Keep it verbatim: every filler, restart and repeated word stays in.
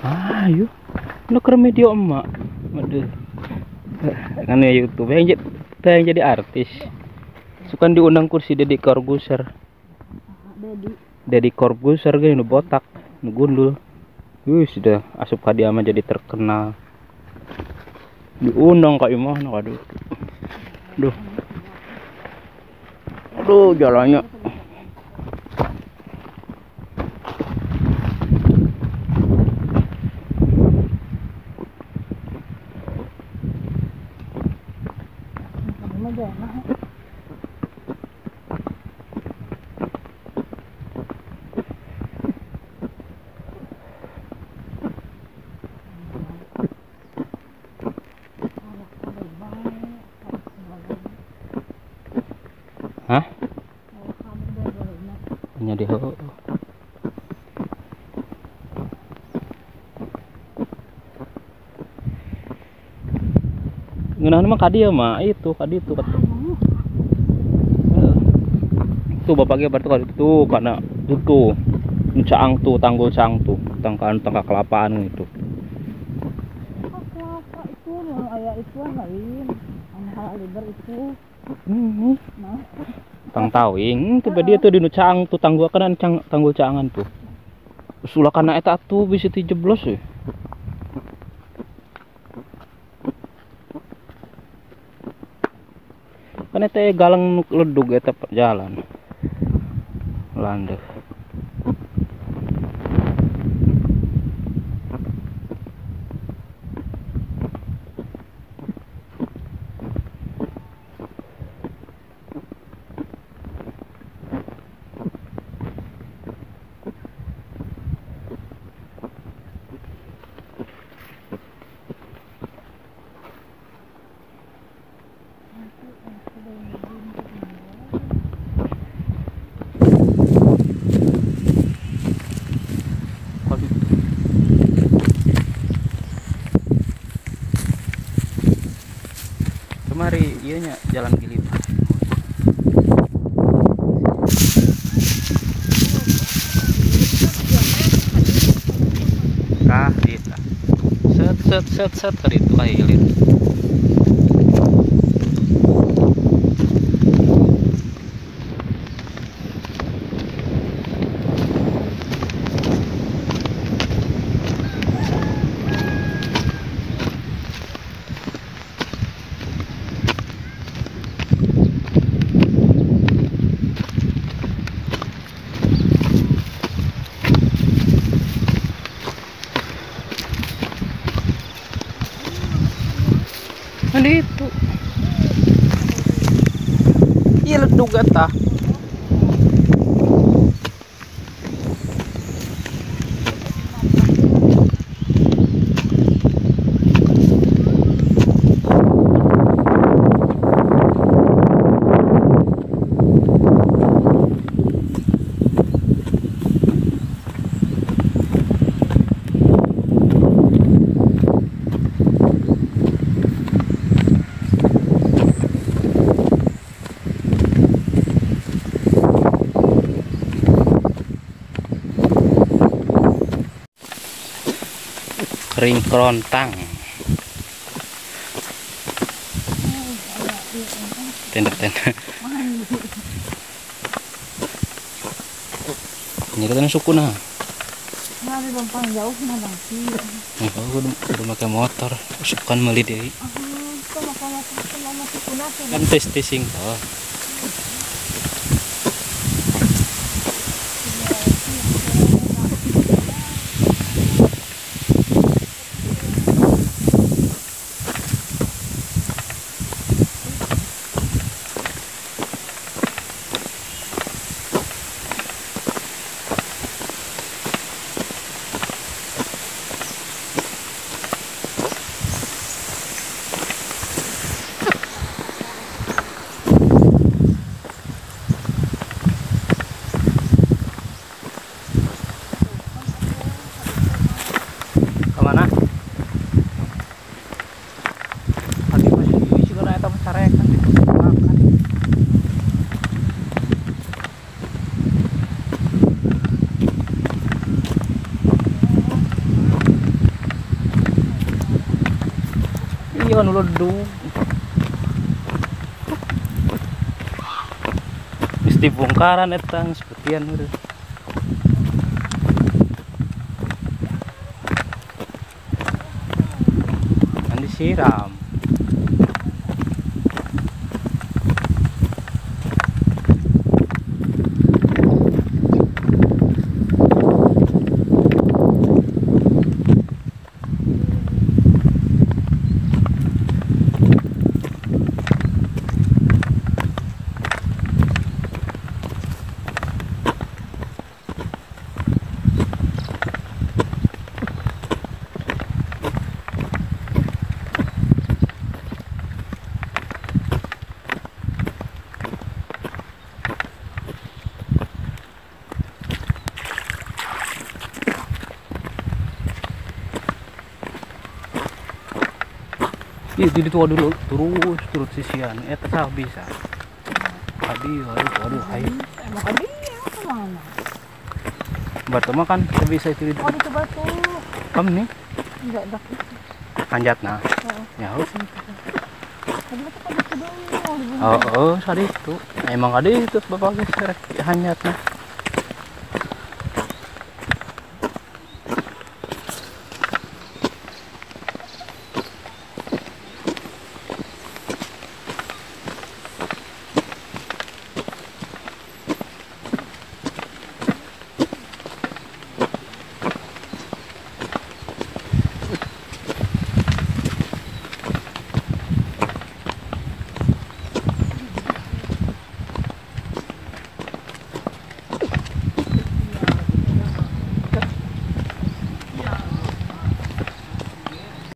Ayo, lu ke media emak. Waduh. Kan ya YouTube yang jadi yang jadi artis. Suka diundang kursi Deddy Corbuzier. Dedi. Deddy Corbuzier gini botak, gundul. Wih, sudah asup ka dia mah jadi terkenal. Diundang kak Imah, aduh. Duh. Aduh, jalannya. Hah? Hanya di ho. Ngeunah mah kadi ya mah itu kadi itu kata. Tuh bapaknya berarti kali itu karena itu caang tuh tanggul caang tuh tangkaan tangka kelapaan itu. Kelapa itu mau ayah itu lain. Hal liber itu. Hmm. Nah. Tang tawing tiba dia tuh di nu caang tuh tanggul kanan cang, tanggul caangan tuh. Ulah kana eta tuh bisa dijeblos ya. Kan eta galang ledug eta jalan. Landeh. Kemari iya nya jalan gili. Kah kita. Set set set set tadi itu kailin. Ini itu. Iya ledug eta. Kering kerontang. Tenda-tenda. Ini kan suku nah. Mari lompang jauh mah bang sih. Nah, aku udah, udah pakai motor, sukan meli deh. Ah, itu makan makan mama suku nasi. Kan tes testing toh. kan ledug. Mesti bongkaran etang sepertian udah. Kan disiram. Iya, di itu dulu terus terus sisian. Eh, tak bisa. Tadi, aduh, aduh, ayo. Emang tadi kemana? Batu makan, bisa itu itu. Oh di batu. Kamu nih, Enggak dak. panjat nah. Oh. Ya harus. Tadi itu kan itu dulu. Oh, oh, tadi itu. Emang ada itu bapak geser hanyat nah.